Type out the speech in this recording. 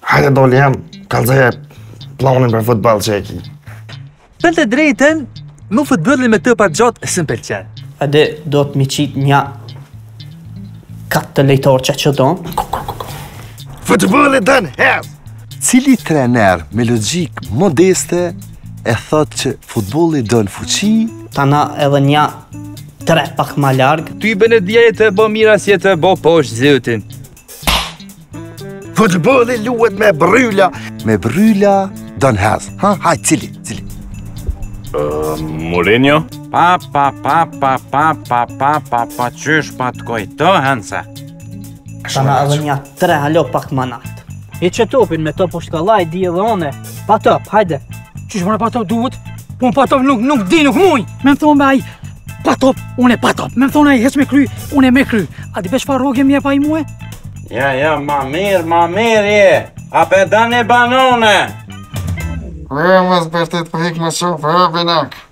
Hajde doli hem, kallëzoje planin për futboll që e ki. Për të drejtën, mu futbolli me të pa gjatë së m'pëlqen. Edhe do të mi qit një 4 lejtor që don. Futbolli dën hes! Cili trener me logjik modeste e thot që futbolli don fuqi? Tana edhe një 3 pak ma larg. Ty bënë djeje të bë mira si të bë poshtë zëtin. Futbolli luhet me bryla. Me bryla don hes. Ha, haj, cili? Mourinho? Pa, qysh pa të kujtohen se. Tana edhe një 3 halo pak ma nalt. E që topin me top u shkallaj, di edhe one. Pa top, hajde. Qysh mëna pa top duhet? Po pa top nuk di, nuk muj. Me më thonë me aj, pa top, unë e pa top. Me më thonë aj, hes me kry, unë e me kry. A di besh fa rogje mje pa i muhe? Ja, ma mirë je. A pe dane banone. Mos bërtet për hik më shumë, për binak.